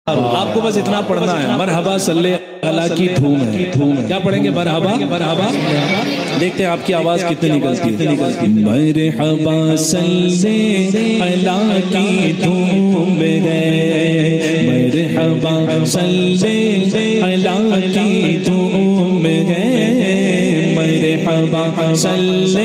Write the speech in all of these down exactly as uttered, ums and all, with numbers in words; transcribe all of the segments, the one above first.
आपको बस इतना पढ़ना है, मरहबा सल्ले अला की धूम है, धूम है। क्या पढ़ेंगे? मरहबा, मरहबा। देखते हैं आपकी आवाज कितनी निकलती है। मरहबा सल्ले अला की धूम है, मरहबा सल्ले अला की धूम है, मरहबा सल्ले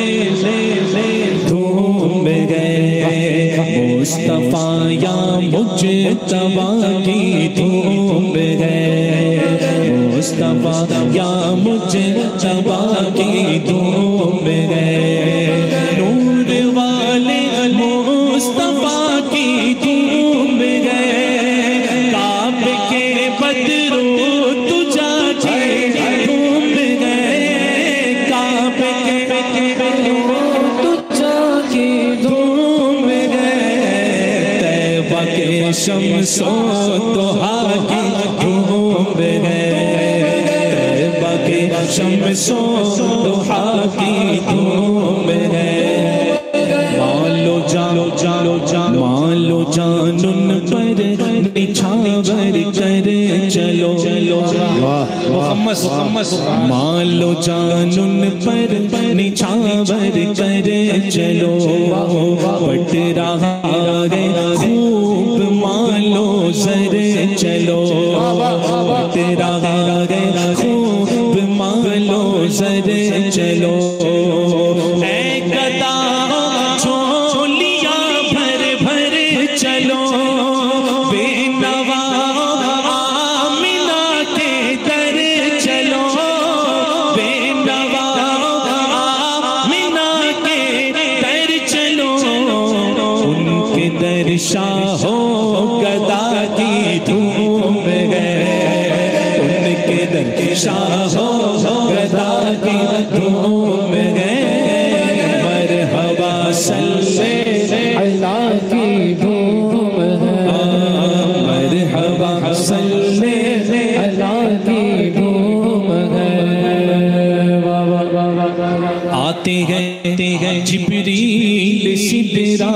धूम है। मुस्तफा या मुज्तबा की धूम है, मुस्तफा या मुज्तबा की धूम है। नूर वाले मुस्तफा की धूम है, काब के बदरो तुझा की धूम है, काब के बदरो तुझा की धूम है। तैबा के शम्सो दोहा की धूम है, तैबा के शम्सो दोहा की धूम है। मालो जानो जानो जानो मालो जानुन पर निछावर कर चलो चलो, मुहम्मद मुहम्मद। मालो जानुन पर निछावर कर चलो, बट रहा है खूब मालो सर चलो, बट रहा है खूब मालो सर चलो। ऐ गदा झोलियां भर भर चलो, बेनवा आमिना के दर चलो, बेनवा आमिना के दर चलो। उनके दर शाहो गदा की धूम है, उनके दर शाहो गदा की धूम है। मरहबा सल्ले अला की धूम है, मरहबा सल्ले अला की धूम है। आते हैं जिब्रील सिदरा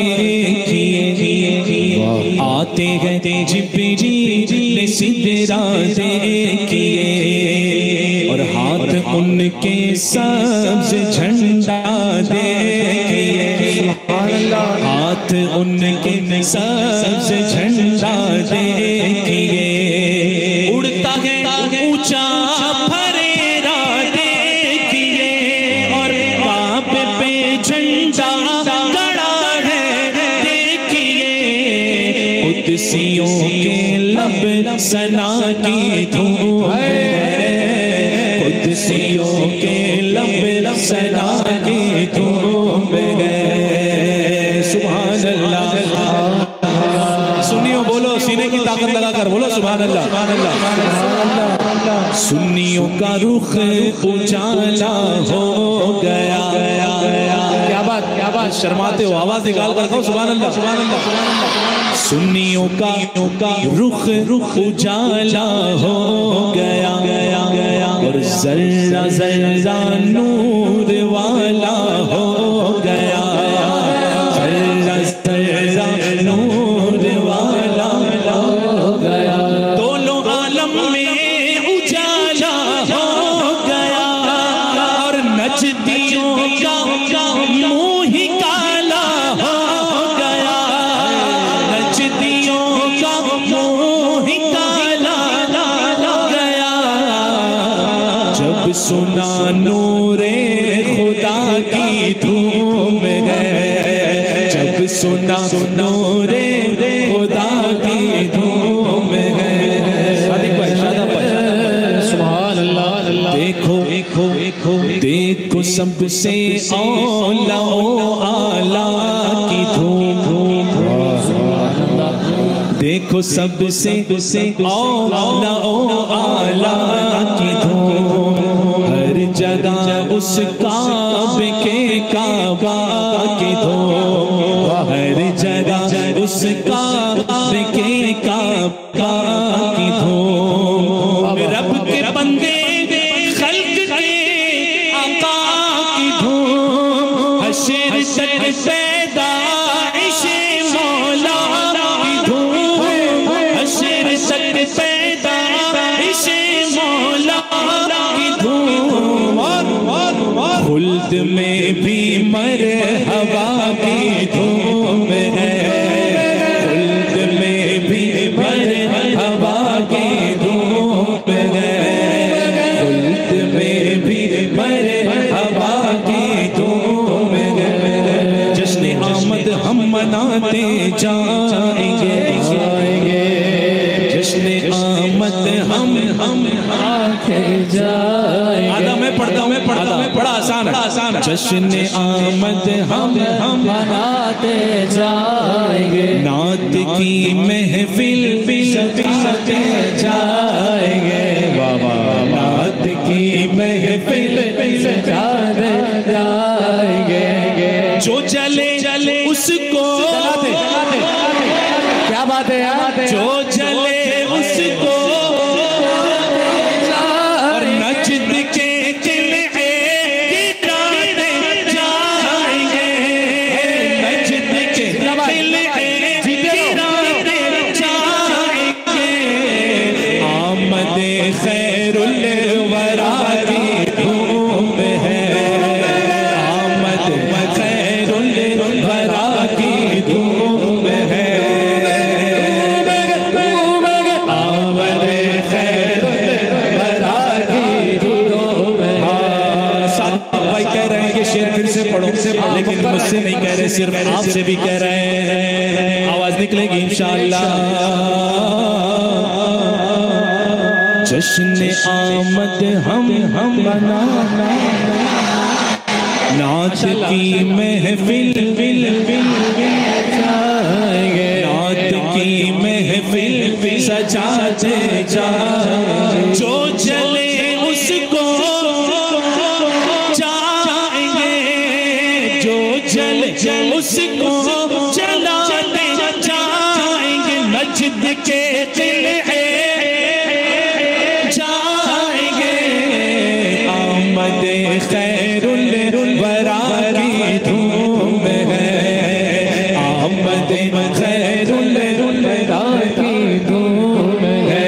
देखिए, आते हैं जिब्रील सिदरा देखिए, और हाथ उनके सब्ज झंडा देखिए, हाथ उनके सब्ज झंडा देखिए। उड़ता है ऊंचा फरेरा देखिए, और बाप पे झंडा गड़ा है देखिए। कुदसियों के लब सना की धूम है, कुदसियों के लब सना की धूम है। सुभान अल्लाह। सुन्नियों बोलो, सीने की ताकत लगाकर बोलो सुभान अल्लाह, सुभान अल्लाह। सुन्नियों का रुख उजाला हो गया। क्या बात, क्या बात, शर्माते हो, आवाज निकाल कर कहो सुभान अल्लाह, सुभान अल्लाह। सुन्नियों का रुख रुख उजाला हो गया, और जर्रा जर्रा नूर वाला हो गया, जर्रा जर्रा नूर वाला हो गया। दोनों आलम में उजाला हो गया, और नजदियों का मुंह ही काला हो गया, नजदियों का मुंह ही काला हो गया। जब सुना नूरे खुदा की धूम है, जब सुना नूरे खुदा की धूम है। सुभान अल्लाह। देखो देखो देखो देखो सबसे औला आला की धूम, देखो सबसे औला आला की धूम। हर जगह उस काबे के काबा की धूम, हर जगह उस काबे के काबा की धूम। रब के बंदे खल्क के आका की धूम, हशर तक पैदाइश मौला की धूम, खुल्द में भी मरहबा की धूम है, खुल्द में भी मरहबा की धूम है, खुल्द में भी मरहबा की धूम है। जश्न आमद हम मनाते जाएंगे, जश्न आमद हम हम आके जाएंगे। आधा मैं पढ़ता हूँ, मैं पढ़ता हूँ, बड़ा आसान है, आसान है। जश्न आमद हम हम मनाते जाएंगे, नात की महफिल सजाते जाएंगे, बाबा नात की महफिल सजाते जाएंगे। जो चले चले उसको, क्या बात है यार, जो चले उसको और नजद के किले गिराते जाएंगे, नजद के किले गिराते जाएंगे। आमद खैरुल वरा की धूम है, आमद खैरुल वरा की धूम है, लेकिन मुझसे नहीं कह रहे, सिर्फ आपसे भी कह रहे हैं, आवाज निकलेगी इंशाअल्लाह। जश्न आमद हम हम मनाना, नाच की महफिल जाएंगे, नाच की महफिल सजाते जाएंगे। जो चले उसको जल उसको चलाते जाएंगे, नजद के किले जाएंगे। आमद खैरुल वरा की धूम है, आमद खैरुल वरा की धूम है।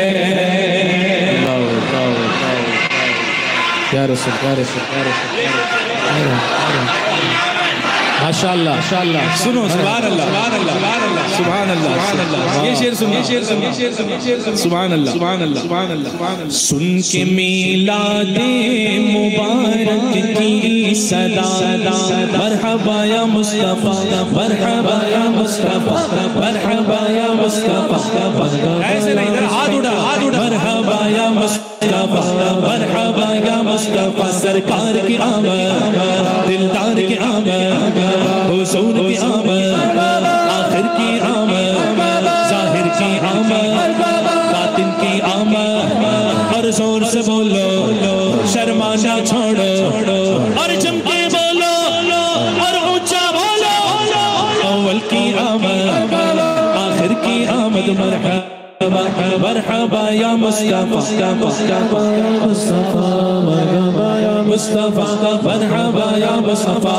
क्या रसूल, क्या रसूल, क्या रसूल, माशाअल्लाह माशाअल्लाह। सुनो सुभान अल्लाह सुभान अल्लाह सुभान अल्लाह सुभान अल्लाह। ये शेर सुनो, ये शेर सुनो, ये शेर सुनो, ये शेर सुनो। सुभान अल्लाह सुभान अल्लाह सुभान अल्लाह। सुन के मीलादे मुबारक की सदा, मरहबा या मुस्तफा, मरहबा या मुस्तफा, मरहबा या मुस्तफा। ऐसे नहीं, इधर हाथ उठा, हाथ उठा। मरहबा या मुस्तफा, मरहबा या मुस्तफा। सरकार की आमद, दिलदार की आमद, हुजूर की आमद, आखिर की आमद, जाहिर की आमद, बातिन की आमद। और जोर से बोलो, शर्माना छोड़ो, और जम के बोलो, और ऊंचा बोलो। अव्वल की आमद, आखिर की आमद, मरहबा मरहबा या मुस्तफा, मुस्तफा मुस्तफा, मरहबा या मुस्तफा, मरहबा या मुस्तफा।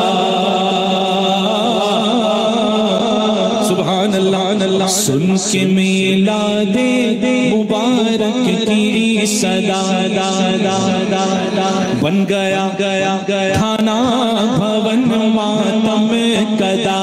सुभान अल्लाह। सुन के मीलादे मुबारक की सदा, बन गया गया गया थाना भवन मातम कदा।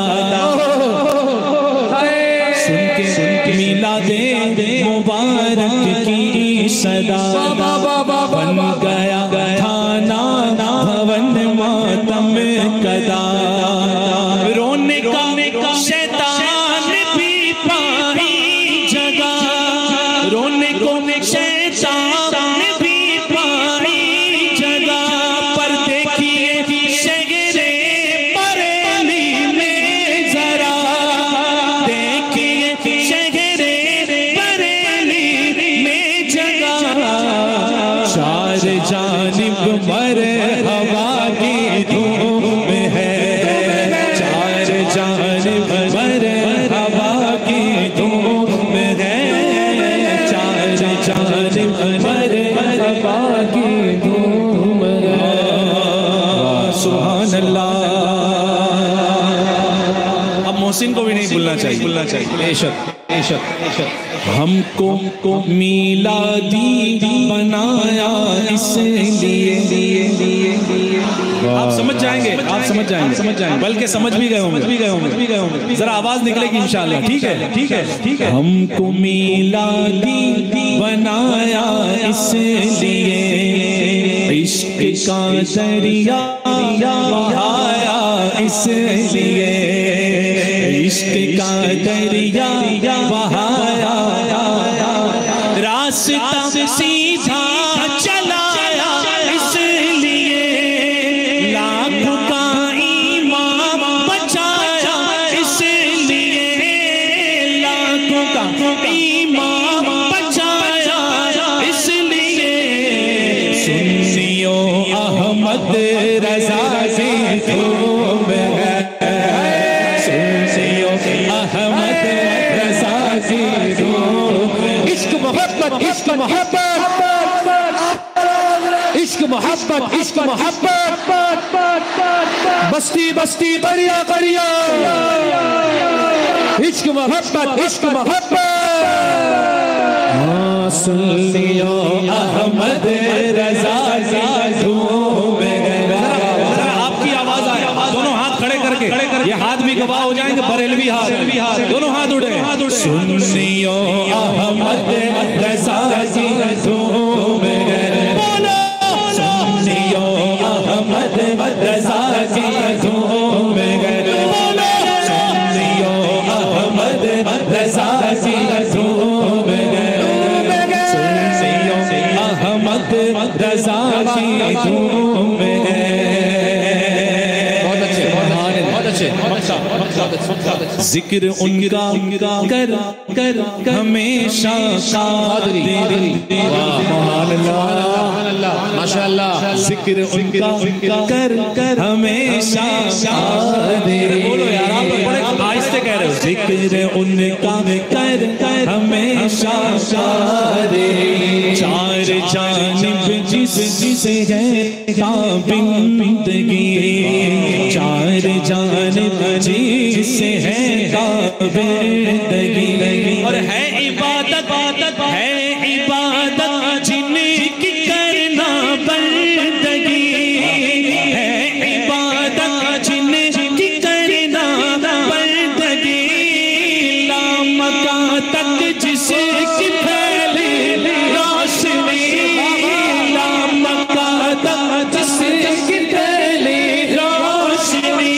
सुन के सुन के मीलादे मुबारक की सदा, बन गया थाना भवन मातम कदा। रोने का शैतान भी पाई जगह, रोने को शैतान भी पाई जगह। पर देखिए शहरे बरेली में जरा, देखिए शहरे बरेली में जगह। चार जानिब मरहबा की धूम है, चार जानिब मरहबा की धूम है, चार जानिब मरहबा की धूम है। सुभान अल्लाह। अब मोहसिन को भी नहीं भूलना चाहिए, भूलना चाहिए। बेशक हमको को मीलादी बनाया इसलिए। आप समझ जाएंगे, आप समझ जाएंगे, समझ जाएंगे, बल्कि समझ भी गए होंगे, भी गए होंगे, भी गए होंगे। जरा आवाज निकलेगी इंशाल्लाह। ठीक है, ठीक है, ठीक है। हमको मीलादी बनाया इसलिए, इश्क का दरिया बहाया इसलिए, इश्क का दरिया बहाया, रास्ता सीधा चलाया इसलिए, लाखों का ईमान बचाया इसलिए, लाखों का ईमान बचाया इसलिए। सुन्नियो अहमद रजा से धूम है, सुन्नियो अहमद रजा से धूम। इश्क मोहब्बत, इश्क मोहब्बत, इश्क मोहब्बत, इश्क मोहब्बत, बस्ती बस्ती करिया करिया, इश्क मोहब्बत, इश्क मोहब्बत। सुन्नियो अहमद रजा से धूम गया। आपकी आवाज आए, दोनों हाथ खड़े करके, ये हाथ भी गवाह हो जाएंगे, बरेलवी हाथ, दोनों हाथ उड़े। सुन्नियो अहमद रजा से धूम गया, सुन्नियो अहमद रजा से धूम गया, सुन्नियो अहमद रजा से धूम गया, सुन्नियो अहमद रजा से धूम गया। जिक्र उनका कर कर हमेशा माशाअल्लाह, जिक्र उनका कर कर हमेशा। बोलो यार, आप बड़े आहिस्ते कह रहे हो। जिक्र उनका कर कर हमेशा, चार जानिब जिस जिसे है ताबिंदगी, चार जानिब जिसे है ताबिंदगी, और है इबादत, है इबादत जिनकी करना बंदगी, है इबादत जिनकी करना बंदगी, लामका तक जिसकी फैले रोशनी, लामका तक जिसकी फैले रोशनी।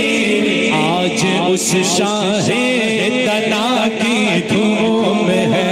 आज उस शाहे तना की धूम है,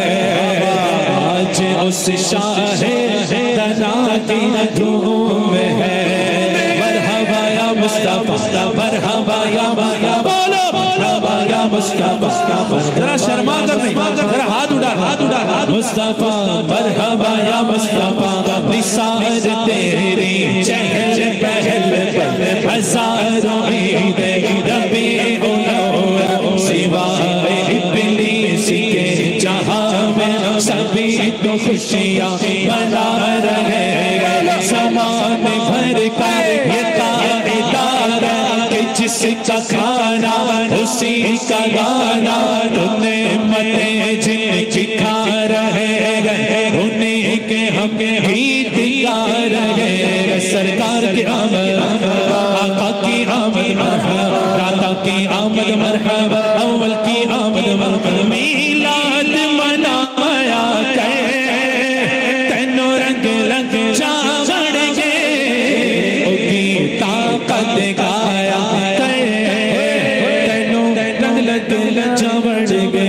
आज उस शाहे तना की धूम है। मरहबा या मुस्तफा, मरहबा या बोलो मरहबा या मुस्तफा। जरा शर्मा कर नहीं, जरा हाथ उड़ा, हाथ उड़ा, हाथ। मुस्तफा मरहबा या मुस्तफा, निसार तेरी चहल पहल पर हजारों ईदें रबीउल अव्वल, सिवाए इब्लीस के जहां में सभी तो खुशियां मना रहे। समान भर कर ये कायदा कि जिसका खाना उसी का गाना, उन्हें मते जिनकी खा रहे उन्हीं के हम गीत गा रहे। सरकार की आमद, आका की आमद मरहबा, दाता की आमद मरहबा, अव्वल की आमद मरहबा। मीलाद मनाया कर तेनों रंग रंग चावड़ के, उनकी ताकत गाया कर तेनों रंग रंग चावड़ के।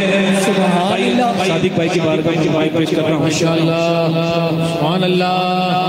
सादिक भाई की बारगाह में माइक पेश कर रहा हूं। माशाअल्लाह, सुभान अल्लाह।